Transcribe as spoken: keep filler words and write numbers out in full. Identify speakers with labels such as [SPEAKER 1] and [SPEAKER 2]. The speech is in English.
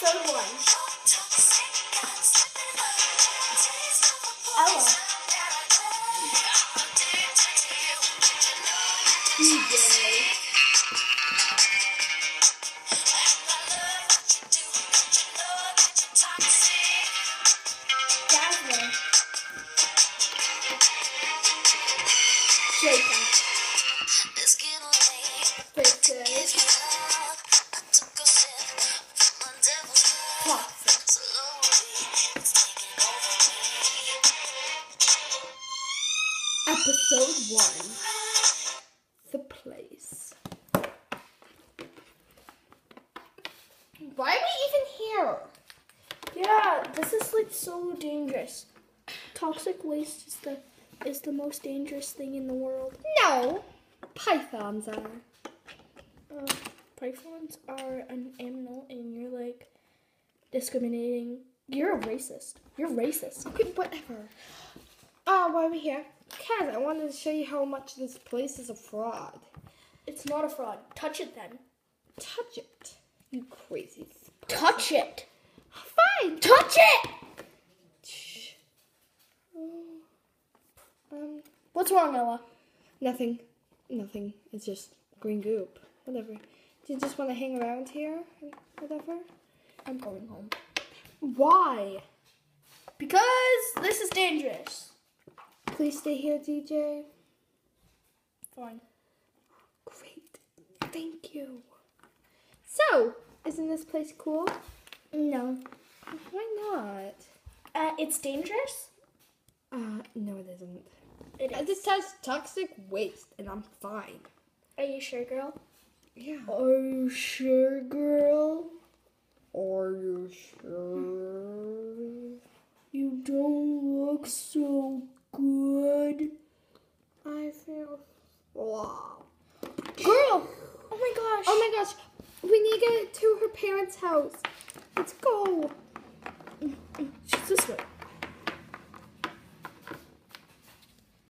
[SPEAKER 1] Episode one. Ella. D J. Jasmine. Jacob. Faces. Episode one. The place. Why are we even here? Yeah, this is like so dangerous. Toxic waste is the is the most dangerous thing in the world. No, pythons are. Uh, pythons are an animal, and you're like discriminating. You're a racist. You're racist. Okay, whatever. Oh, why are we here? Because I wanted to show you how much this place is a fraud. It's not a fraud. Touch it then. Touch it. You crazy. Touch it. Fine. Touch it. Shh. Um. What's wrong, Ella? Nothing. Nothing. It's just green goop. Whatever. Do you just want to hang around here? Whatever. I'm going home. Why? Because this is dangerous. Please stay here, D J. Fine. Great. Thank you. So, isn't this place cool? No. Why not? Uh, it's dangerous? Uh, no it isn't. It is. This has toxic waste, and I'm fine. Are you sure, girl? Yeah. Are you sure, girl? Are you sure? You don't look so good. I feel... Wow. Girl! Oh my gosh. Oh my gosh. We need to get to her parents' house. Let's go. She's this way.